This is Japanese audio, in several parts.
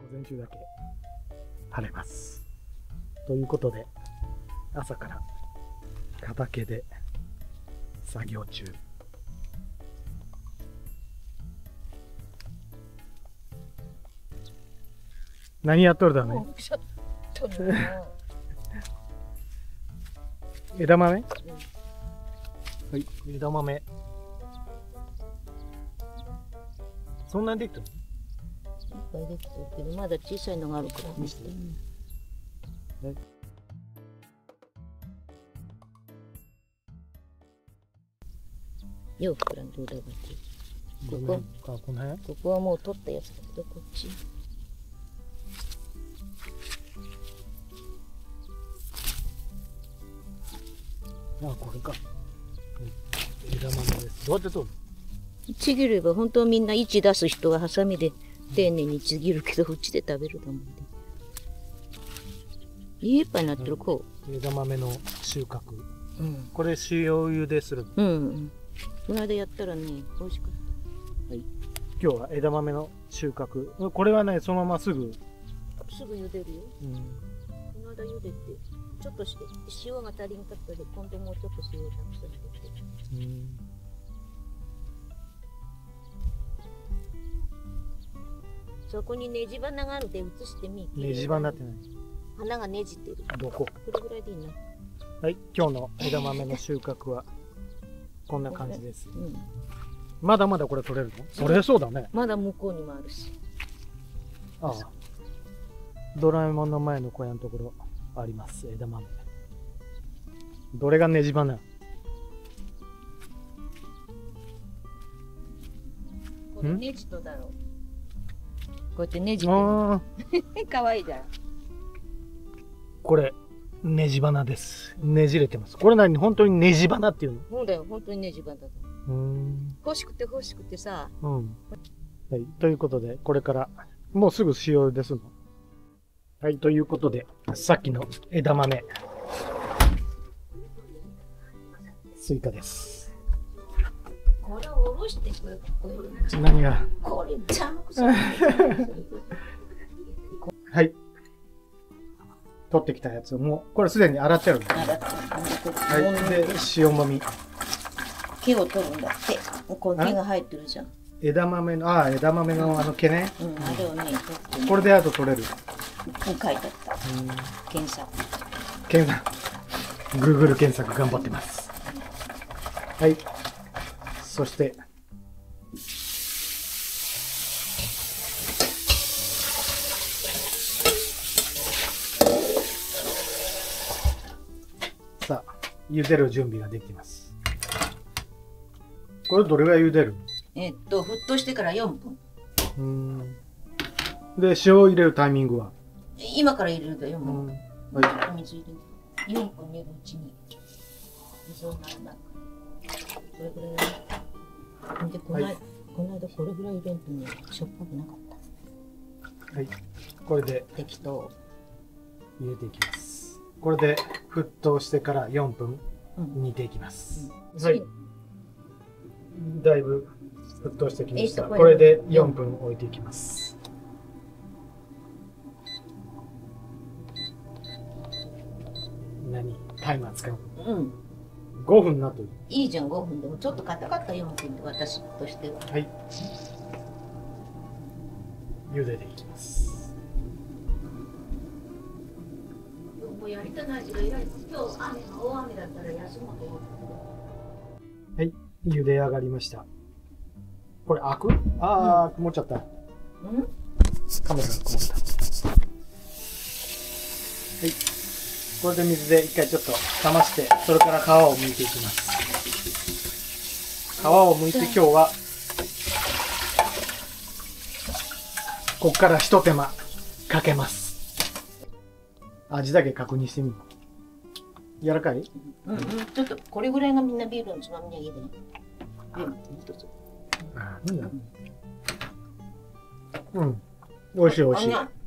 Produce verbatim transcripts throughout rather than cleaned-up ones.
前中だけ晴れます。ということで、朝から畑で作業中。何やっとるだね。枝豆、うん、はい、枝豆。そんなにできたの？いっぱいできてるけど、まだ小さいのがあるから見せて。はい、よう膨らんでるだけ。ここ、 あ、この辺？ ここはもう取ったやつだけど、こっち。 あ、これか。枝豆です。どうやって取るの？ ちぎれば、本当はみんな位置出す人がハサミで丁寧にちぎるけど、うちで食べるだもんね。いっぱいになってる、こう。枝豆の収穫。 うん。 これ塩茹でするの？ うん。この間やったらね、美味しかった。はい。 今日は枝豆の収穫。これはね、そのまますぐ。 すぐ茹でるよ。うん。この間茹でて、ちょっとして、塩が足りんかったで、今度もうちょっと塩をたくさん入れて。うん。そこにネジ花があるで写してみ。 ネジ花って何？ 花がねじってる。 どこ？ これぐらいでいいな。 はい、今日の枝豆の収穫はこんな感じです。うん、まだまだこれ取れるの？取れそうだね。 まだ向こうにもあるし。 ああ。ドラえもんの前の小屋のところあります、枝豆。どれがネジ花？ これネジとだろう。こうやってねじってる。かわいいじゃん。 これネジ花です。ねじれてます。これ何？本当にネジ花っていうの？ そうだよ、本当にネジ花だと。うん。欲しくて欲しくてさ。うん。 はい、ということでこれからもうすぐ塩ですの。はい、ということでさっきの枝豆スイカです。 これを下ろしてくれ。 何が？ これちゃんこはい。取ってきたやつをもうこれすでに洗ってある。洗ってはい。で塩もみ。 毛を取るんだって。この毛が入ってるじゃん。 枝豆のああ枝豆のあの毛ね。 うん、あれをね取って。 これであと取れる。 書いてあった。検索。 検索。Google 検索頑張ってます。はい。そしてさあ茹でる準備ができています。これどれぐらい茹でる？ えっと沸騰してからよんぷん。 うん。で塩を入れるタイミングは？ 今から入れるだよもう。はい。水入れる。よんぷん煮るうちに水をならなく。これぐらい。でこの間、はい、この間これぐらい入れんとねしょっぱくなかった。 はい。これで適当入れていきます。これで沸騰してからよんぷん煮ていきます。うんうん、はい。だいぶ沸騰してきました。これでよんぷん置いていきます。何？タイマー使う？うん。ごふんなといいじゃん。ごふんでもちょっと硬かったよんぷんで私としては。 はい。茹でていきます。 もうやりたないし、今日雨が大雨だったら休もうと思って。 はい、茹で上がりました。これ開く？ああ、うん、曇っちゃった。うん？カメラが曇った。はい。これで水で一回ちょっと冷まして、それから皮を剥いていきます。皮を剥いて今日は、ここから一手間かけます。味だけ確認してみる。柔らかい？ うんうん。ちょっとこれぐらいがみんなビールのつまみにあげるの。うん。一つ。 あ、いいな。うん。美味しい美味しい。はい、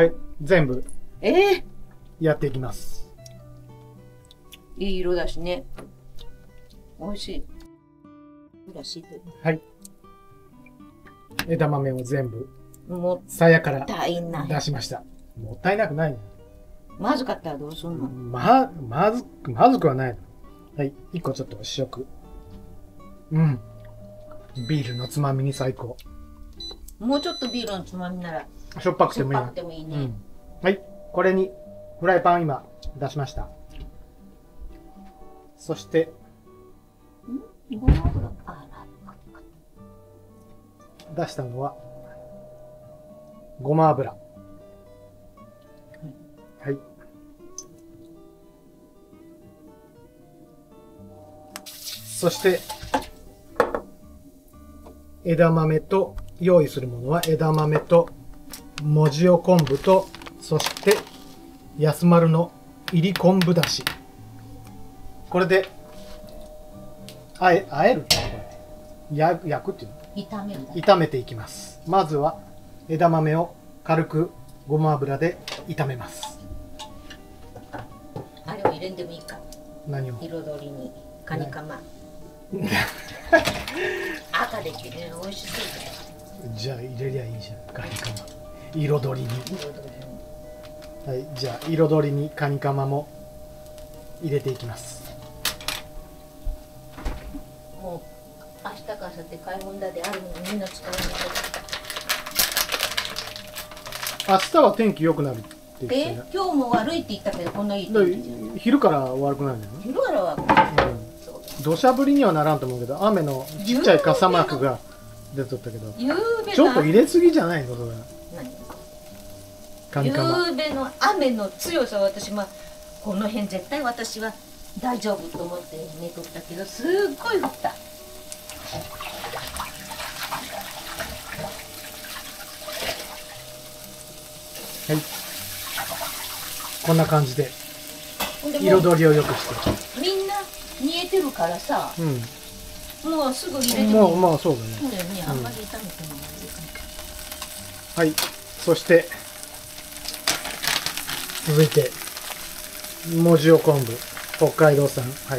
全部。 ええー。 やっていきます。 いい色だしね。美味しい。 はい。枝豆を全部もさやからったいない。 出しました。もったいなくないね。 まずかったらどうすんの？ ま、まず、まずくはない。はい。一個ちょっと試食。うん。ビールのつまみに最高。 もうちょっとビールのつまみなら。 しょっぱくてもいい。 しょっぱくてもいいね。うん、 はい。これに、フライパン今、出しました。そして、 んごま油。あら。出したのは、ごま油。はい。そして、枝豆と、用意するものは枝豆と、もじお昆布と、そして、安丸のいり昆布だし。これで、あえ、あえるってこれ。や、焼くっていうの？ 炒める。 炒めていきます。まずは、枝豆を軽くごま油で炒めます。 あれを入れんでもいいか。 何を？ 彩りにカニカマ。赤できるね、美味しそうだよ。 じゃあ入れりゃいいじゃん、カニカマ。彩りに。はい、じゃあ彩りにカニカマも入れていきます。 もう明日からさって買い物だであるのにみんな使わない。 明日は天気良くなるって言ってえ、今日も悪いって言ったけどこんないい天気じゃん。 昼から悪くないんだよね。 昼からは悪くない。 土砂降りにはならんと思うけど、雨のちっちゃい傘マークが出とったけど、ちょっと入れすぎじゃないのそれ。 何？ゆうべの雨の強さは私、まあ、この辺絶対私は大丈夫と思って寝とったけど、すっごい降った。 はい、こんな感じで彩りを良くして。 みんな煮えてるからさ、うん、もうすぐ入れてもいい。まあまあそうだね。 そうだよね、あんまり炒めてもいいかな。はい、そして続いてもじお昆布、北海道産。はい。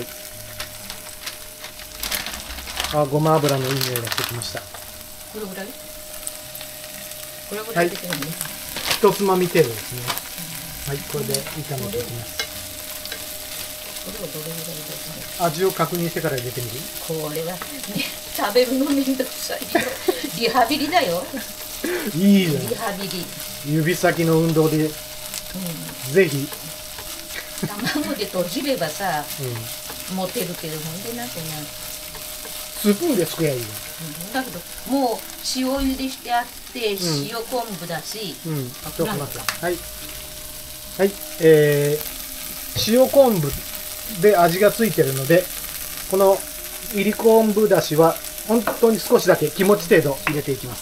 あ、ごま油のいい匂いがしてきました。 これぐらい？これぐらいできるね。 一つまみ程度ですね。はい、これで炒めていきます。 これをどれぐらいで味を確認してから入れてみる？ これは、ね、食べるのめんどくさいよ。リハビリだよ。 いいじゃん。 リハビリ。 指先の運動で、うん、ぜひ。 卵で閉じればさ、うん、持てるけど、ほんでなってな。 スプーンですくやいいよ。 うん、だけど、もう塩茹でしてあって、うん、塩昆布だし。 うん、ちょっと待って。はい。はい、えー、塩昆布で味がついてるので、このいり昆布だしは本当に少しだけ気持ち程度入れていきます。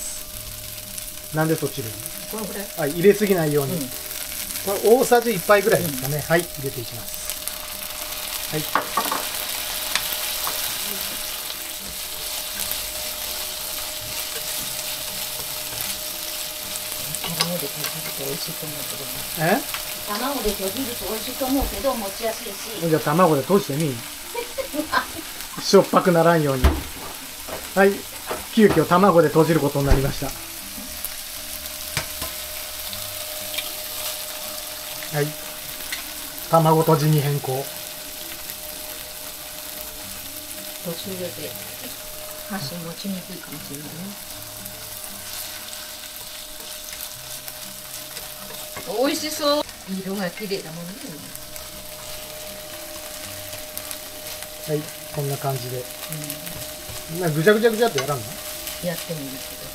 なんでそっちで？ このぐらい？ はい、入れすぎないように。うん、これ大さじいっぱいぐらいですかね。うん、はい、入れていきます。はい。 卵で閉じると美味しいと思うけど。 え？ 卵で閉じると美味しいと思うけど持ちやすいし。 じゃあ卵で閉じてみ。しょっぱくならんように。はい、急遽卵で閉じることになりました。はい、卵閉じに変更。 途中で箸持ちにくいかもしれないね。美味しそう。色が綺麗だもんね。 はい、こんな感じで。うん、なぐちゃぐちゃぐちゃってやらんの？ やってもいいけど。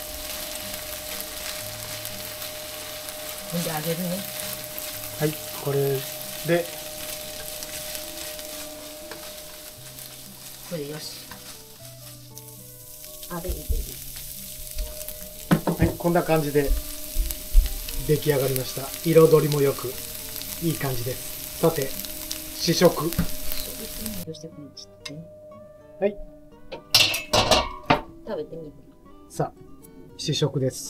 ほんで揚げるね。 はい、これで。 これでよし。あれ入れる。 はい、こんな感じで出来上がりました。彩りもよくいい感じです。さて、試食。はい。 食べてみる。 さあ、試食です。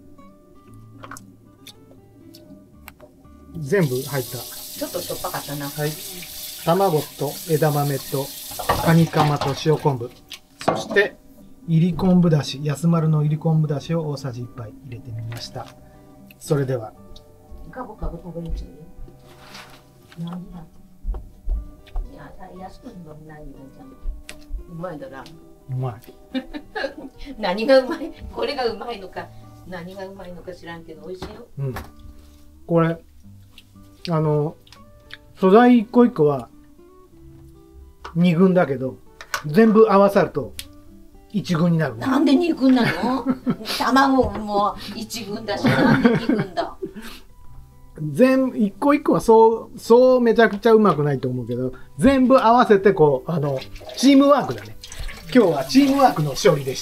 全部入った。 ちょっとしょっぱかったな。 はい。卵と枝豆とカニカマと塩昆布。そして、 いり昆布だし、安丸のいり昆布だしを大さじいっぱい入れてみました。それでは。 ガボガボ食べれちゃうよ。何だ。いや、安くの何がじゃん。うまいだな。 うまい。 何がうまい、これがうまいのか、何がうまいのか知らんけど、美味しいよ。 うん。これ、あの、素材一個一個は二軍だけど、全部合わさると一軍になる、ね。 なんで二軍なの？卵も一軍だし、なんで二軍だ。 全一個一個はそうそうめちゃくちゃうまくないと思うけど、全部合わせてこうあのチームワークだね。今日はチームワークの勝利でした。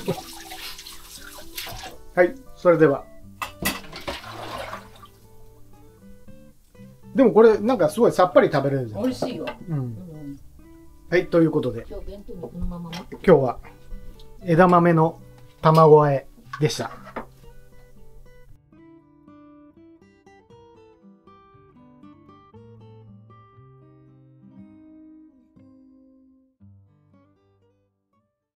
はい、それでは。でもこれなんかすごいさっぱり食べれるじゃん。 美味しいよ。 うん。うん、はい、ということで。 今日弁当にこのまま持って。 今日は枝豆の卵和えでした。